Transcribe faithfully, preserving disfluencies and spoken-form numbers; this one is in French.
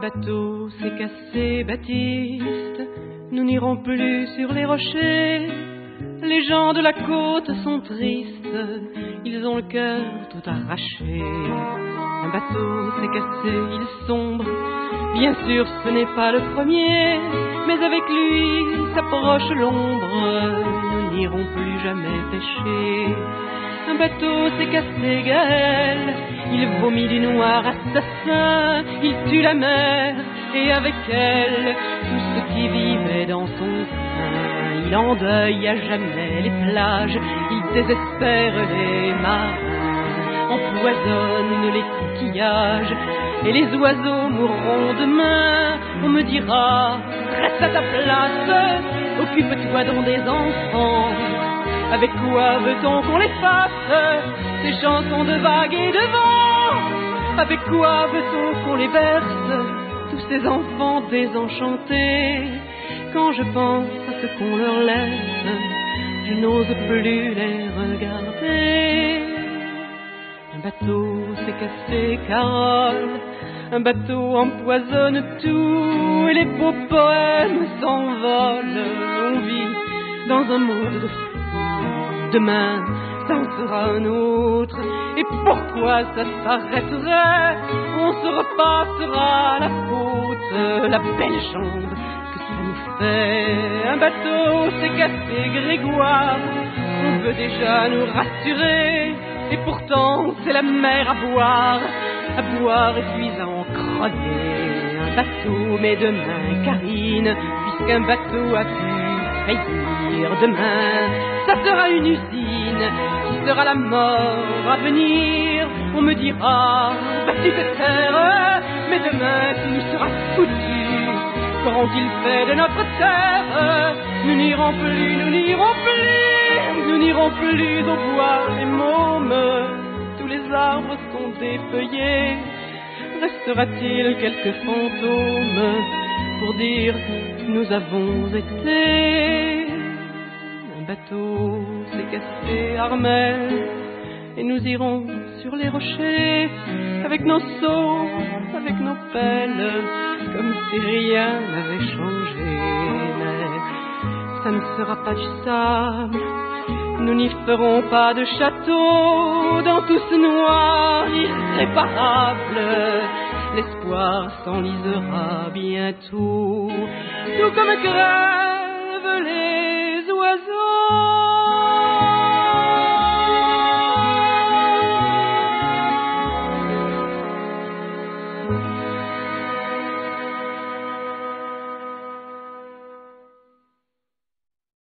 bateau s'est cassé, Baptiste, nous n'irons plus sur les rochers. Les gens de la côte sont tristes, ils ont le cœur tout arraché. Un bateau s'est cassé, il sombre, bien sûr ce n'est pas le premier, mais avec lui s'approche l'ombre, nous n'irons plus jamais pêcher. Un bateau s'est cassé, Gaël, il vomit du noir assassin, il tue la mer et avec elle tout ce qui vivait dans son sein. Il endeuille à jamais les plages, il désespère les marins, empoisonne les coquillages et les oiseaux mourront demain. On me dira, reste à ta place, occupe-toi donc des enfants. Avec quoi veut-on qu'on les fasse, ces chansons de vagues et de vent? Avec quoi veut-on qu'on les berce, tous ces enfants désenchantés? Quand je pense à ce qu'on leur laisse, je n'ose plus les regarder. Un bateau s'est cassé, Carole, un bateau empoisonne tout, et les beaux poèmes s'envolent. On vit dans un monde de demain, ça en sera un autre. Et pourquoi ça s'arrêterait? On se repassera la faute, la belle jambe que ça nous fait. Un bateau s'est cassé, Grégoire, on veut déjà nous rassurer. Et pourtant c'est la mer à boire, à boire et puis à en crever. Un bateau, mais demain, Karine, puisqu'un bateau a pu faillir, demain ça sera une usine qui sera la mort à venir. On me dira, vas-tu te taire, mais demain tu nous seras foutus. Qu'auront-ils fait de notre terre? Nous n'irons plus, nous n'irons plus, nous n'irons plus au bois des mômes. Tous les arbres sont défeuillés, restera-t-il quelques fantômes pour dire nous avons été? Un bateau s'est cassé, Armel, et nous irons sur les rochers avec nos seaux, avec nos pelles, comme si rien n'avait changé. Mais ça ne sera pas du sable, nous n'y ferons pas de château dans tout ce noir irréparable. L'espoir s'enlisera bientôt, tout comme grâce